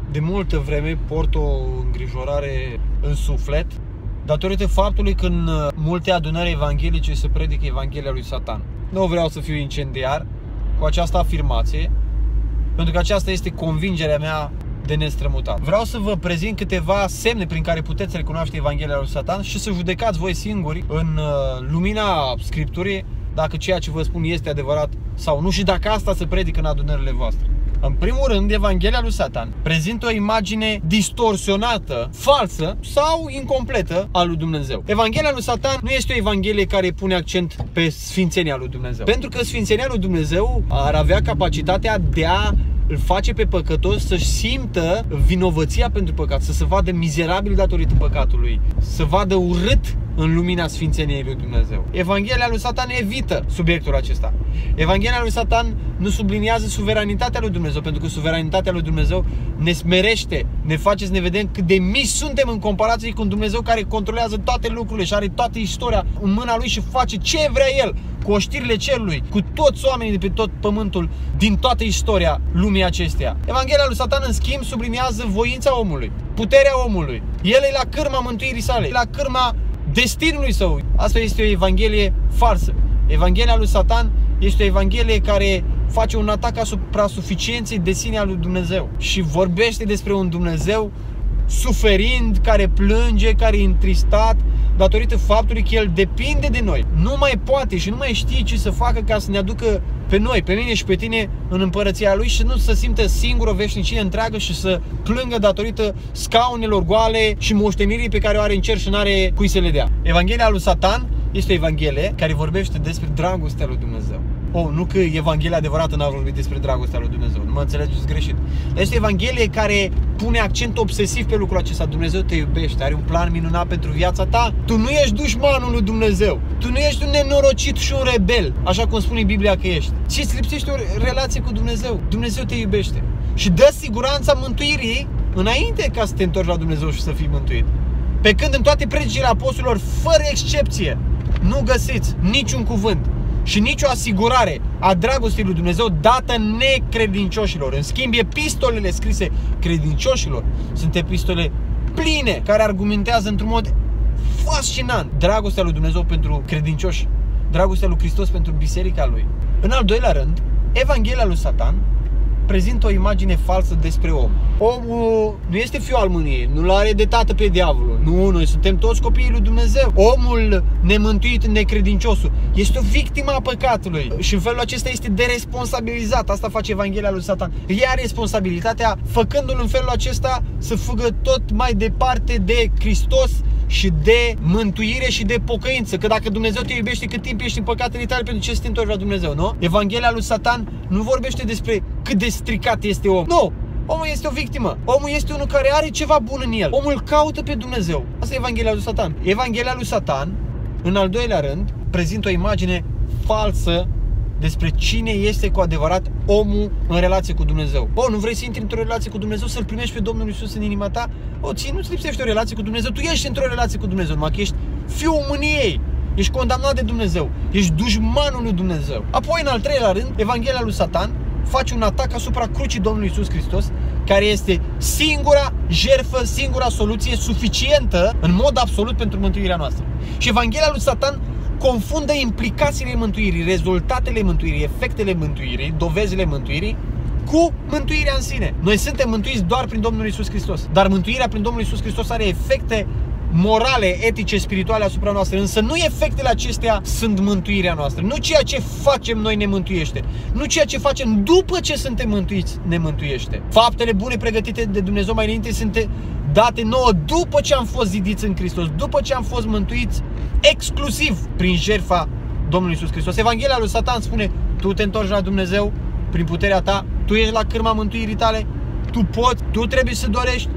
de multă vreme port o îngrijorare în suflet datorită faptului că în multe adunări evanghelice se predică Evanghelia lui Satan. Nu vreau să fiu incendiar cu această afirmație, pentru că aceasta este convingerea mea de nestrămutat. Vreau să vă prezint câteva semne prin care puteți recunoaște Evanghelia lui Satan și să judecați voi singuri în lumina Scripturii dacă ceea ce vă spun este adevărat sau nu și dacă asta se predică în adunările voastre. În primul rând, Evanghelia lui Satan prezintă o imagine distorsionată, falsă sau incompletă a lui Dumnezeu. Evanghelia lui Satan nu este o Evanghelie care pune accent pe sfințenia lui Dumnezeu. Pentru că sfințenia lui Dumnezeu ar avea capacitatea de a îl face pe păcătos să-și simtă vinovăția pentru păcat, să se vadă mizerabil datorită păcatului, să vadă urât în lumina sfințeniei lui Dumnezeu. Evanghelia lui Satan evită subiectul acesta. Evanghelia lui Satan nu subliniază suveranitatea lui Dumnezeu, pentru că suveranitatea lui Dumnezeu ne smerește, ne face să ne vedem cât de mici suntem în comparație cu un Dumnezeu care controlează toate lucrurile și are toată istoria în mâna lui și face ce vrea El cu oștirile cerului, cu toți oamenii de pe tot pământul, din toată istoria lumii acesteia. Evanghelia lui Satan, în schimb, subliniază voința omului, puterea omului. El e la cârma mântuirii sale, e la cârma destinului său. Asta este o Evanghelie falsă. Evanghelia lui Satan este o Evanghelie care face un atac asupra suficienței de sine a lui Dumnezeu și vorbește despre un Dumnezeu suferind, care plânge, care e întristat datorită faptului că El depinde de noi. Nu mai poate și nu mai știe ce să facă ca să ne aducă pe noi, pe mine și pe tine în împărăția Lui și nu să simtă singur o veșnicie întreagă și să plângă datorită scaunelor goale și moștenirii pe care o are în cer și n-are cui să le dea. Evanghelia lui Satan este o Evanghelie care vorbește despre dragostea lui Dumnezeu. Nu că Evanghelia adevărată n-a vorbit despre dragostea lui Dumnezeu, nu mă înțelegeți greșit. Este o Evanghelie care pune accent obsesiv pe lucrul acesta. Dumnezeu te iubește, are un plan minunat pentru viața ta. Tu nu ești dușmanul lui Dumnezeu. Tu nu ești un nenorocit și un rebel, așa cum spune Biblia că ești. Și îți lipsește o relație cu Dumnezeu. Dumnezeu te iubește și dă siguranța mântuirii înainte ca să te întorci la Dumnezeu și să fii mântuit. Pe când în toate predicile apostolilor, fără excepție, nu găsiți niciun cuvânt și nicio asigurare a dragostei lui Dumnezeu dată necredincioșilor. În schimb, epistolele scrise credincioșilor sunt epistole pline, care argumentează într-un mod fascinant dragostea lui Dumnezeu pentru credincioși, dragostea lui Hristos pentru biserica Lui. În al doilea rând, Evanghelia lui Satan prezintă o imagine falsă despre om. Omul nu este fiul al mâniei, nu-l are de tată pe diavolul. Nu, noi suntem toți copiii lui Dumnezeu. Omul nemântuit, necredinciosul, este o victimă a păcatului și în felul acesta este deresponsabilizat. Asta face Evanghelia lui Satan. Ia responsabilitatea, făcându-l în felul acesta să fugă tot mai departe de Hristos și de mântuire și de pocăință. Că dacă Dumnezeu te iubește cât timp ești în păcatele tale, pentru ce să te întorci la Dumnezeu, nu? Evanghelia lui Satan nu vorbește despre cât de stricat este omul. Nu! Omul este o victimă. Omul este unul care are ceva bun în el. Omul caută pe Dumnezeu. Asta e Evanghelia lui Satan. Evanghelia lui Satan, în al doilea rând, prezintă o imagine falsă despre cine este cu adevărat omul în relație cu Dumnezeu. Nu vrei să intri într-o relație cu Dumnezeu, să-L primești pe Domnul Iisus în inima ta? Ție nu-ți lipsește o relație cu Dumnezeu, tu ești într-o relație cu Dumnezeu, numai că ești fiul mâniei, ești condamnat de Dumnezeu, ești dușmanul lui Dumnezeu. Apoi, în al treilea rând, Evanghelia lui Satan face un atac asupra crucii Domnului Iisus Hristos, care este singura jertfă, singura soluție suficientă în mod absolut pentru mântuirea noastră. Și Evanghelia lui Satan confundă implicațiile mântuirii, rezultatele mântuirii, efectele mântuirii, dovezile mântuirii cu mântuirea în sine. Noi suntem mântuiți doar prin Domnul Iisus Hristos, dar mântuirea prin Domnul Iisus Hristos are efecte morale, etice, spirituale asupra noastră, însă nu efectele acestea sunt mântuirea noastră. Nu ceea ce facem noi ne mântuiește. Nu ceea ce facem după ce suntem mântuiți ne mântuiește. Faptele bune pregătite de Dumnezeu mai înainte sunt date nouă după ce am fost zidiți în Hristos, după ce am fost mântuiți exclusiv prin jertfa Domnului Iisus Hristos. Evanghelia lui Satan spune: tu te întorci la Dumnezeu prin puterea ta, tu ești la cârma mântuirii tale, tu poți, tu trebuie să dorești,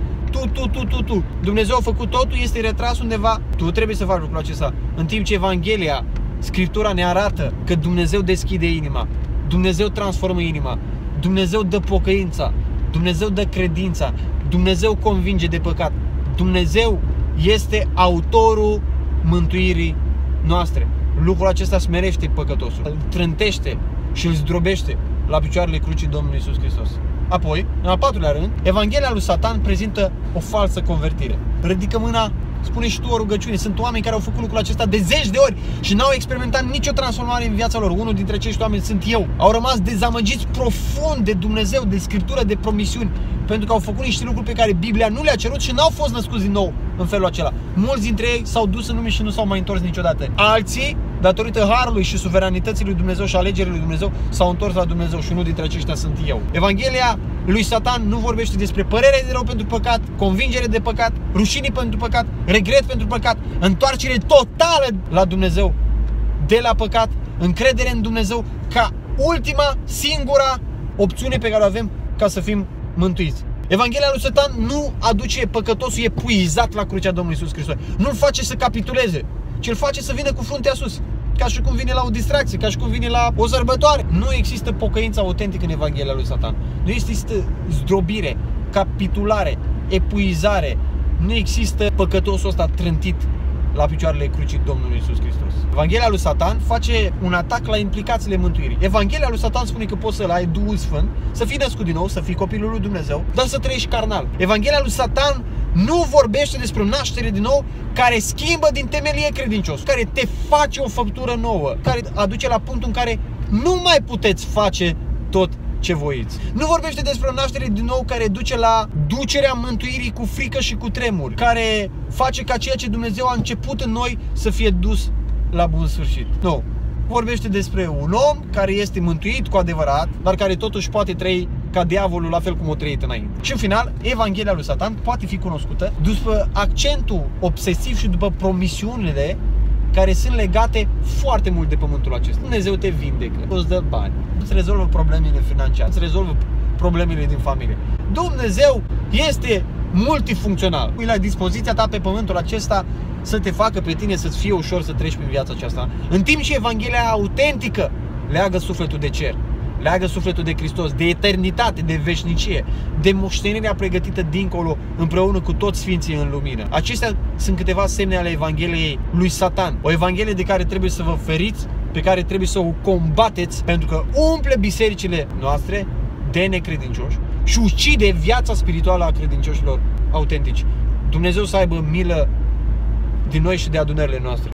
tu. Dumnezeu a făcut totul, este retras undeva, tu trebuie să faci lucrul acesta. În timp ce Evanghelia, Scriptura ne arată că Dumnezeu deschide inima, Dumnezeu transformă inima, Dumnezeu dă pocăința, Dumnezeu dă credința, Dumnezeu convinge de păcat. Dumnezeu este autorul mântuirii noastre. Lucrul acesta smerește păcătosul, îl trântește și îl zdrobește la picioarele crucii Domnului Iisus Hristos. Apoi, în al patrulea rând, Evanghelia lui Satan prezintă o falsă convertire. Ridică mâna, spune și tu o rugăciune. Sunt oameni care au făcut lucrul acesta de zeci de ori și n-au experimentat nicio transformare în viața lor. Unul dintre acești oameni sunt eu. Au rămas dezamăgiți profund de Dumnezeu, de Scriptură, de promisiuni, pentru că au făcut niște lucruri pe care Biblia nu le-a cerut și n-au fost născuți din nou în felul acela. Mulți dintre ei s-au dus în lume și nu s-au mai întors niciodată. Alții, datorită harului și suveranității lui Dumnezeu și alegerii lui Dumnezeu, s-au întors la Dumnezeu și unul dintre aceștia sunt eu. Evanghelia lui Satan nu vorbește despre părere de rău pentru păcat, convingere de păcat, rușine pentru păcat, regret pentru păcat, întoarcere totală la Dumnezeu de la păcat, încredere în Dumnezeu ca ultima, singura opțiune pe care o avem ca să fim mântuiți. Evanghelia lui Satan nu aduce păcătosul epuizat la crucea Domnului Iisus Hristos. Nu-l face să capituleze, ci îl face să vină cu fruntea sus, ca și cum vine la o distracție, ca și cum vine la o sărbătoare. Nu există pocăință autentică în Evanghelia lui Satan. Nu există zdrobire, capitulare, epuizare. Nu există păcătosul ăsta trântit la picioarele crucii Domnului Iisus Hristos. Evanghelia lui Satan face un atac la implicațiile mântuirii. Evanghelia lui Satan spune că poți să-l ai Duhul Sfânt, să fii născut din nou, să fii copilul lui Dumnezeu, dar să trăiești carnal. Evanghelia lui Satan nu vorbește despre o naștere din nou care schimbă din temelie credincios, care te face o făptură nouă, care aduce la punctul în care nu mai puteți face tot ce voiți. Nu vorbește despre o naștere din nou care duce la ducerea mântuirii cu frică și cu tremur, care face ca ceea ce Dumnezeu a început în noi să fie dus la bun sfârșit. Nu. Vorbește despre un om care este mântuit cu adevărat, dar care totuși poate trăi ca diavolul, la fel cum o trăit înainte. Și în final, Evanghelia lui Satan poate fi cunoscută după accentul obsesiv și după promisiunile care sunt legate foarte mult de pământul acesta. Dumnezeu te vindecă, îți dă bani, îți rezolvă problemele financiare, îți rezolvă problemele din familie. Dumnezeu este multifuncțional. E la dispoziția ta pe pământul acesta să te facă pe tine să-ți fie ușor să treci prin viața aceasta. În timp ce Evanghelia autentică leagă sufletul de cer, leagă sufletul de Hristos, de eternitate, de veșnicie, de moștenirea pregătită dincolo împreună cu toți sfinții în lumină. Acestea sunt câteva semne ale Evangheliei lui Satan. O Evanghelie de care trebuie să vă feriți, pe care trebuie să o combateți, pentru că umple bisericile noastre de necredincioși și ucide viața spirituală a credincioșilor autentici. Dumnezeu să aibă milă din noi și de adunările noastre.